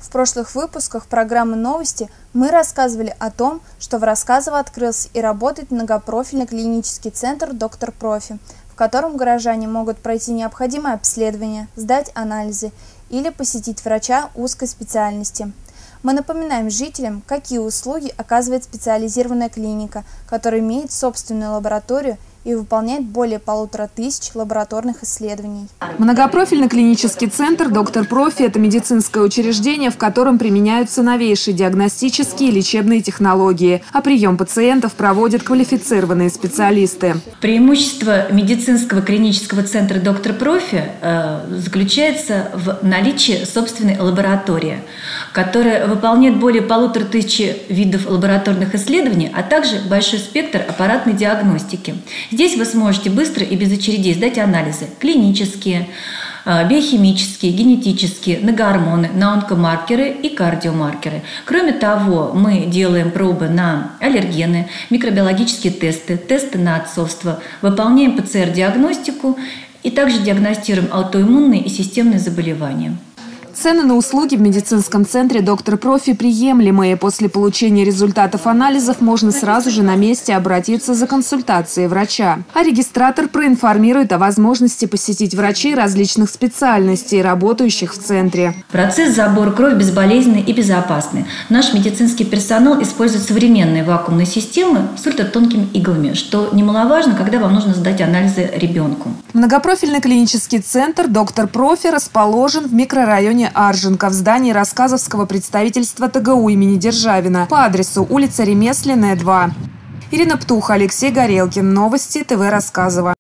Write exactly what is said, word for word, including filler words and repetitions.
В прошлых выпусках программы «Новости» мы рассказывали о том, что в Рассказово открылся и работает многопрофильный клинический центр «Доктор Профи», в котором горожане могут пройти необходимое обследование, сдать анализы или посетить врача узкой специальности. Мы напоминаем жителям, какие услуги оказывает специализированная клиника, которая имеет собственную лабораторию и выполняет более полутора тысяч лабораторных исследований. Многопрофильный клинический центр «Доктор Профи» – это медицинское учреждение, в котором применяются новейшие диагностические и лечебные технологии, а прием пациентов проводят квалифицированные специалисты. Преимущество медицинского клинического центра «Доктор Профи» э, заключается в наличии собственной лаборатории, которая выполняет более полутора тысяч видов лабораторных исследований, а также большой спектр аппаратной диагностики. Здесь вы сможете быстро и без очередей сдать анализы клинические, биохимические, генетические, на гормоны, на онкомаркеры и кардиомаркеры. Кроме того, мы делаем пробы на аллергены, микробиологические тесты, тесты на отцовство, выполняем ПЦР-диагностику и также диагностируем аутоиммунные и системные заболевания. Цены на услуги в медицинском центре «Доктор Профи» приемлемые. После получения результатов анализов можно сразу же на месте обратиться за консультацией врача. А регистратор проинформирует о возможности посетить врачей различных специальностей, работающих в центре. Процесс забора крови безболезненный и безопасный. Наш медицинский персонал использует современные вакуумные системы с ультратонкими иглами, что немаловажно, когда вам нужно сдать анализы ребенку. Многопрофильный клинический центр «Доктор Профи» расположен в микрорайоне Арженко в здании Рассказовского представительства ТГУ имени Державина по адресу улица Ремесленная, два. Ирина Птуха, Алексей Горелкин. Новости ТВ Рассказово.